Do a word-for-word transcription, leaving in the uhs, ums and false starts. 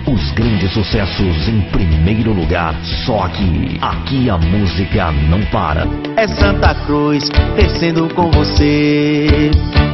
Os grandes sucessos em primeiro lugar, só aqui. Aqui a música não para. É Santa Cruz, descendo com você.